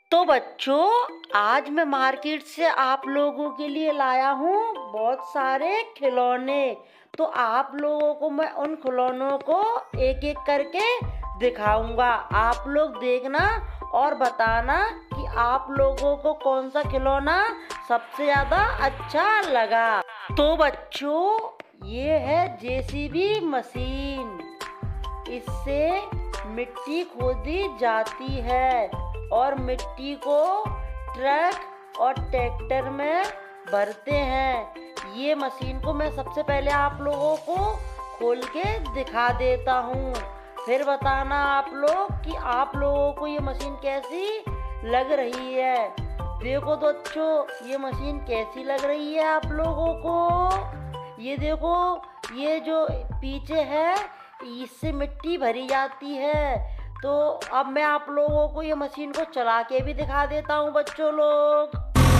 तो बच्चों, आज मैं मार्केट से आप लोगों के लिए लाया हूँ बहुत सारे खिलौने। तो आप लोगों को मैं उन खिलौनों को एक एक करके दिखाऊंगा। आप लोग देखना और बताना कि आप लोगों को कौन सा खिलौना सबसे ज़्यादा अच्छा लगा। तो बच्चों, ये है जेसीबी मशीन। इससे मिट्टी खोदी जाती है और मिट्टी को ट्रक और ट्रैक्टर में भरते हैं। ये मशीन को मैं सबसे पहले आप लोगों को खोल के दिखा देता हूँ, फिर बताना आप लोग कि आप लोगों को ये मशीन कैसी लग रही है। देखो बच्चों, ये मशीन कैसी लग रही है आप लोगों को। ये देखो, ये जो पीछे है इससे मिट्टी भरी जाती है। तो अब मैं आप लोगों को ये मशीन को चला के भी दिखा देता हूँ बच्चों लोग।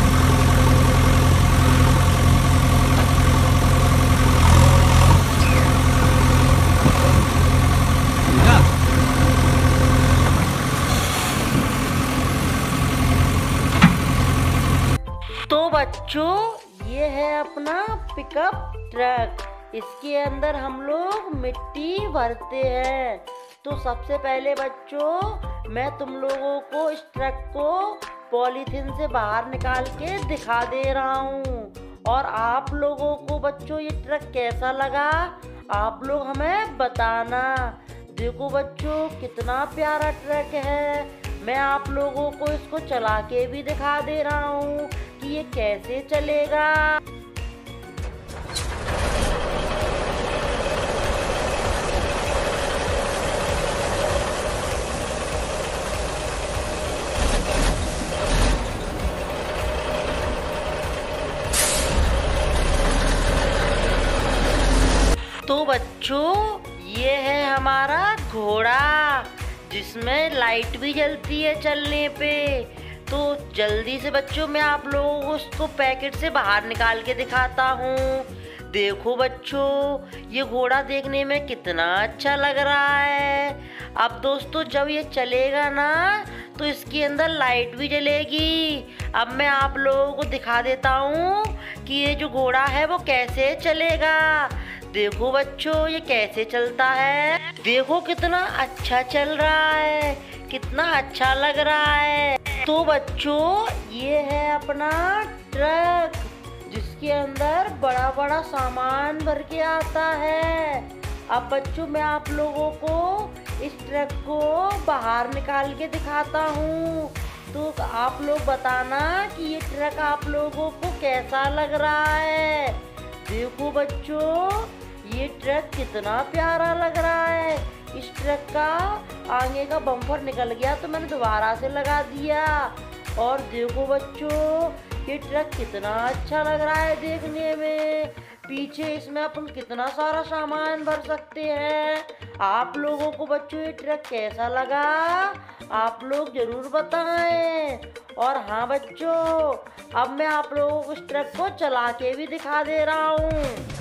तो बच्चों, ये है अपना पिकअप ट्रक। इसके अंदर हम लोग मिट्टी भरते हैं। तो सबसे पहले बच्चों, मैं तुम लोगों को इस ट्रक को पॉलीथीन से बाहर निकाल के दिखा दे रहा हूँ। और आप लोगों को बच्चों ये ट्रक कैसा लगा, आप लोग हमें बताना। देखो बच्चों, कितना प्यारा ट्रक है। मैं आप लोगों को इसको चला के भी दिखा दे रहा हूँ कि ये कैसे चलेगा। तो बच्चों, ये है हमारा घोड़ा जिसमें लाइट भी जलती है चलने पे। तो जल्दी से बच्चों, मैं आप लोगों को उसको पैकेट से बाहर निकाल के दिखाता हूँ। देखो बच्चों, ये घोड़ा देखने में कितना अच्छा लग रहा है। अब दोस्तों, जब ये चलेगा ना तो इसके अंदर लाइट भी जलेगी। अब मैं आप लोगों को दिखा देता हूँ कि ये जो घोड़ा है वो कैसे चलेगा। देखो बच्चों, ये कैसे चलता है। देखो कितना अच्छा चल रहा है, कितना अच्छा लग रहा है। तो बच्चों, ये है अपना ट्रक जिसके अंदर बड़ा बड़ा सामान भर के आता है। अब बच्चों, मैं आप लोगों को इस ट्रक को बाहर निकाल के दिखाता हूँ। तो आप लोग बताना कि ये ट्रक आप लोगों को कैसा लग रहा है। देखो बच्चों, ये ट्रक कितना प्यारा लग रहा है। इस ट्रक का आगे का बम्पर निकल गया तो मैंने दोबारा से लगा दिया। और देखो बच्चों, ये ट्रक कितना अच्छा लग रहा है देखने में। पीछे इसमें अपन कितना सारा सामान भर सकते हैं। आप लोगों को बच्चों ये ट्रक कैसा लगा, आप लोग जरूर बताएं। और हाँ बच्चों, अब मैं आप लोगों को इस ट्रक को चला के भी दिखा दे रहा हूँ।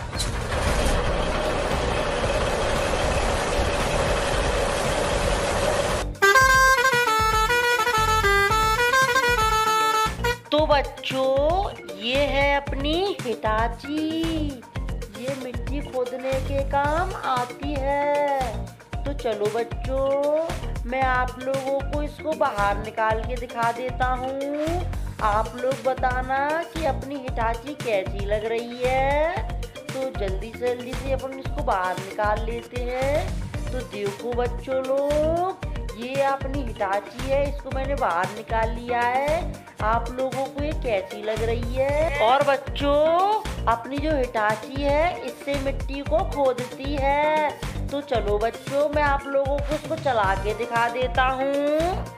तो बच्चों, ये है अपनी हिटाची। ये मिट्टी खोदने के काम आती है। तो चलो बच्चों, मैं आप लोगों को इसको बाहर निकाल के दिखा देता हूँ। आप लोग बताना कि अपनी हिटाची कैसी लग रही है। तो जल्दी से अपन इसको बाहर निकाल लेते हैं। तो देखो बच्चों लोग, ये अपनी हिटाची है, इसको मैंने बाहर निकाल लिया है। आप लोगों को ये कैसी लग रही है। और बच्चों, अपनी जो हिटाची है इससे मिट्टी को खोदती है। तो चलो बच्चों, मैं आप लोगों को इसको चला के दिखा देता हूँ।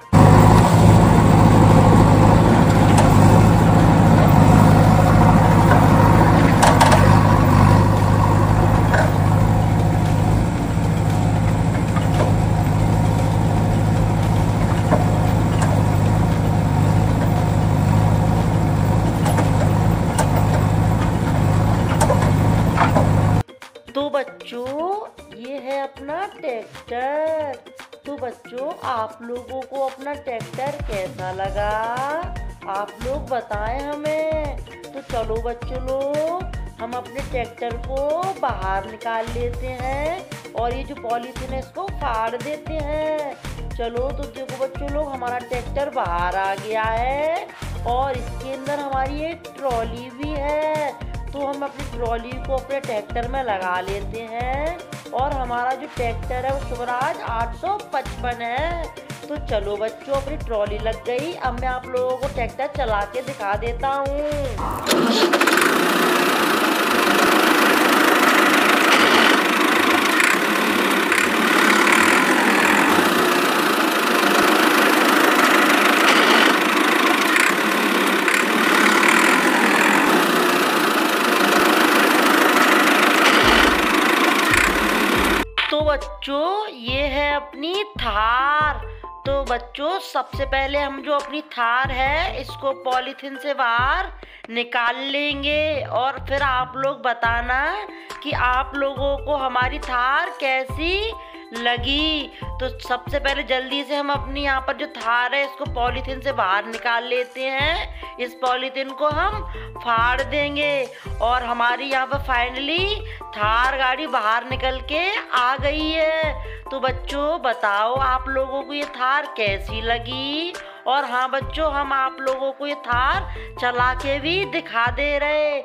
तो बच्चों, ये है अपना ट्रैक्टर। तो बच्चों आप लोगों को अपना ट्रैक्टर कैसा लगा, आप लोग बताएं हमें। तो चलो बच्चों लोग हम अपने ट्रैक्टर को बाहर निकाल लेते हैं और ये जो पॉलीथीन है इसको फाड़ देते हैं। चलो तो देखो बच्चों लोग हमारा ट्रैक्टर बाहर आ गया है और इसके अंदर हमारी एक ट्रॉली भी है। तो हम अपनी ट्रॉली को अपने ट्रैक्टर में लगा लेते हैं और हमारा जो ट्रैक्टर है वो स्वराज 855 है। तो चलो बच्चों अपनी ट्रॉली लग गई। अब मैं आप लोगों को ट्रैक्टर चला के दिखा देता हूँ। तो बच्चों ये है अपनी थार। तो बच्चों सबसे पहले हम जो अपनी थार है इसको पॉलीथीन से बाहर निकाल लेंगे और फिर आप लोग बताना कि आप लोगों को हमारी थार कैसी लगी। तो सबसे पहले जल्दी से हम अपनी यहाँ पर जो थार है इसको पॉलीथीन से बाहर निकाल लेते हैं। इस पॉलीथीन को हम फाड़ देंगे और हमारी यहाँ पर फाइनली थार गाड़ी बाहर निकल के आ गई है। तो बच्चों बताओ आप लोगों को ये थार कैसी लगी। और हाँ बच्चों हम आप लोगों को ये थार चला के भी दिखा दे रहे।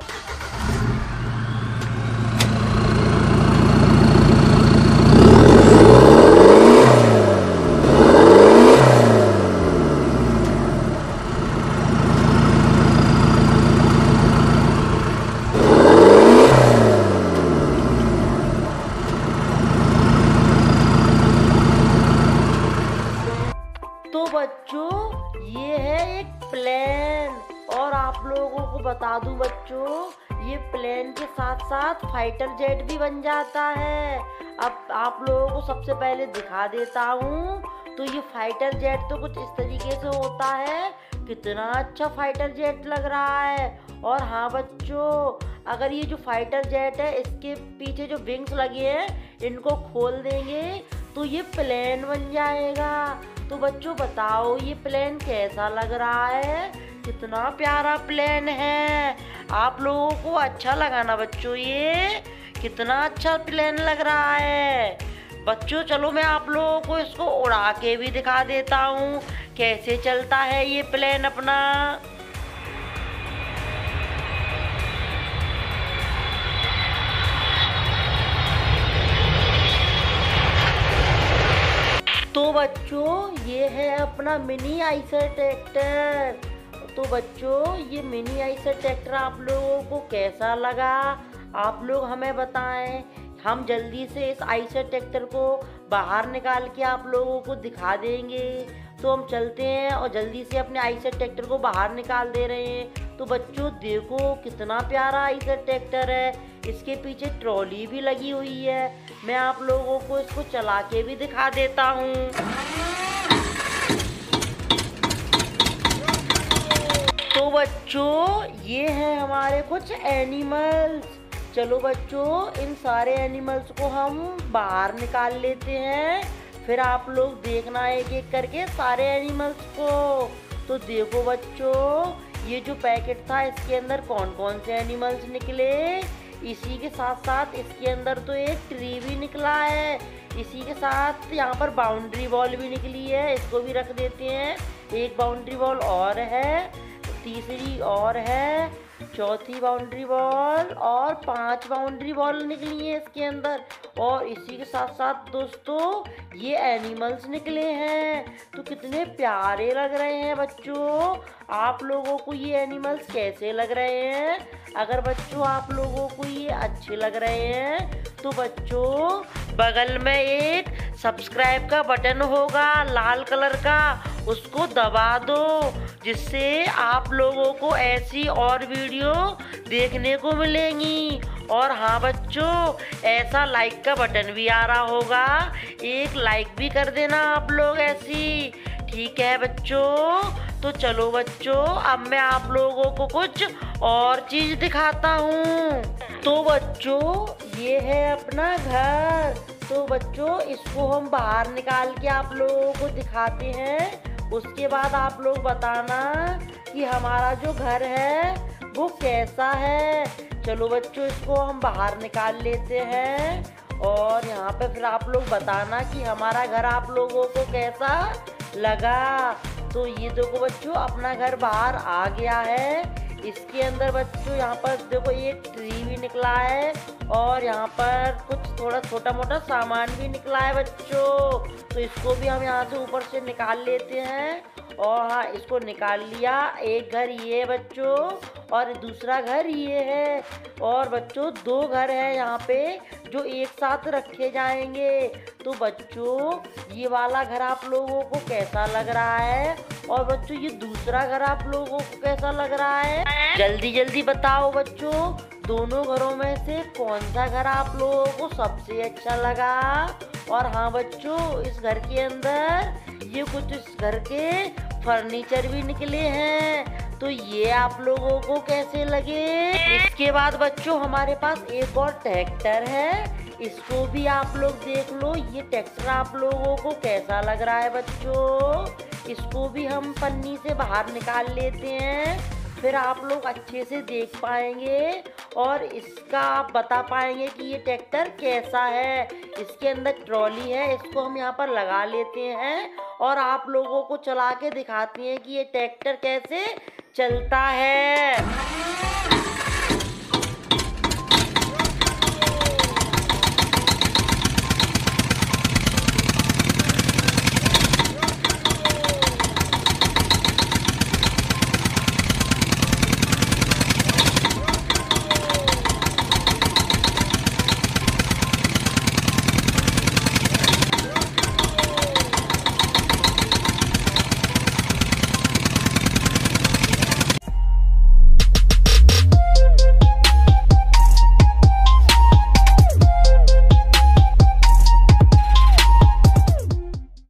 तो बच्चों ये है एक प्लेन और आप लोगों को बता दूं बच्चों ये प्लेन के साथ साथ फाइटर जेट भी बन जाता है। अब आप लोगों को सबसे पहले दिखा देता हूँ। तो ये फाइटर जेट तो कुछ इस तरीके से होता है। कितना अच्छा फाइटर जेट लग रहा है। और हाँ बच्चों अगर ये जो फाइटर जेट है इसके पीछे जो विंग्स लगे हैं इनको खोल देंगे तो ये प्लेन बन जाएगा। तो बच्चों बताओ ये प्लेन कैसा लग रहा है। कितना प्यारा प्लेन है। आप लोगों को अच्छा लगा ना बच्चों, ये कितना अच्छा प्लेन लग रहा है। बच्चों चलो मैं आप लोगों को इसको उड़ा के भी दिखा देता हूँ कैसे चलता है ये प्लेन अपना। तो बच्चों ये है अपना मिनी आइसर ट्रैक्टर। तो बच्चों ये मिनी आइसर ट्रैक्टर आप लोगों को कैसा लगा आप लोग हमें बताएं। हम जल्दी से इस आइसर ट्रैक्टर को बाहर निकाल के आप लोगों को दिखा देंगे। तो हम चलते हैं और जल्दी से अपने आइसर ट्रैक्टर को बाहर निकाल दे रहे हैं। तो बच्चों देखो कितना प्यारा आइसर ट्रैक्टर है। इसके पीछे ट्रॉली भी लगी हुई है। मैं आप लोगों को इसको चला के भी दिखा देता हूँ। तो बच्चों ये है हमारे कुछ एनिमल्स। चलो बच्चों इन सारे एनिमल्स को हम बाहर निकाल लेते हैं। फिर आप लोग देखना एक एक करके सारे एनिमल्स को। तो देखो बच्चों ये जो पैकेट था इसके अंदर कौन कौन से एनिमल्स निकले। इसी के साथ साथ इसके अंदर तो एक ट्री भी निकला है। इसी के साथ यहाँ पर बाउंड्री वॉल भी निकली है, इसको भी रख देते हैं। एक बाउंड्री वॉल और है, तीसरी और है, चौथी बाउंड्री वॉल और 5 बाउंड्री वॉल निकली है इसके अंदर। और इसी के साथ साथ दोस्तों ये एनिमल्स निकले हैं। तो कितने प्यारे लग रहे हैं बच्चों। आप लोगों को ये एनिमल्स कैसे लग रहे हैं। अगर बच्चों आप लोगों को ये अच्छे लग रहे हैं तो बच्चों बगल में एक सब्सक्राइब का बटन होगा लाल कलर का, उसको दबा दो जिससे आप लोगों को ऐसी और वीडियो देखने को मिलेंगी। और हाँ बच्चों ऐसा लाइक का बटन भी आ रहा होगा, एक लाइक भी कर देना आप लोग ऐसी। ठीक है बच्चों। तो चलो बच्चों अब मैं आप लोगों को कुछ और चीज दिखाता हूँ। तो बच्चों ये है अपना घर। तो बच्चों इसको हम बाहर निकाल के आप लोगों को दिखाते हैं। उसके बाद आप लोग बताना कि हमारा जो घर है वो कैसा है। चलो बच्चों इसको हम बाहर निकाल लेते हैं और यहाँ पे फिर आप लोग बताना कि हमारा घर आप लोगों को कैसा लगा। तो ये देखो बच्चों अपना घर बाहर आ गया है। इसके अंदर बच्चों यहाँ पर देखो एक ट्री भी निकला है और यहाँ पर कुछ थोड़ा छोटा मोटा सामान भी निकला है बच्चों। तो इसको भी हम यहाँ से ऊपर से निकाल लेते हैं। और हाँ इसको निकाल लिया। एक घर ये है बच्चों और दूसरा घर ये है। और बच्चों दो घर है यहाँ पे जो एक साथ रखे जाएंगे। तो बच्चों ये वाला घर आप लोगों को कैसा लग रहा है और बच्चों ये दूसरा घर आप लोगों को कैसा लग रहा है? जल्दी जल्दी बताओ बच्चों, दोनों घरों में से कौन सा घर आप लोगों को सबसे अच्छा लगा। और हाँ बच्चों इस घर के अंदर ये कुछ इस घर के फर्नीचर भी निकले हैं। तो ये आप लोगों को कैसे लगे? इसके बाद बच्चों हमारे पास एक और ट्रैक्टर है, इसको भी आप लोग देख लो। ये ट्रैक्टर आप लोगों को कैसा लग रहा है बच्चों? इसको भी हम पन्नी से बाहर निकाल लेते हैं, फिर आप लोग अच्छे से देख पाएंगे और इसका आप बता पाएंगे कि ये ट्रैक्टर कैसा है। इसके अंदर ट्रॉली है, इसको हम यहाँ पर लगा लेते हैं और आप लोगों को चला के दिखाते हैं कि ये ट्रैक्टर कैसे चलता है।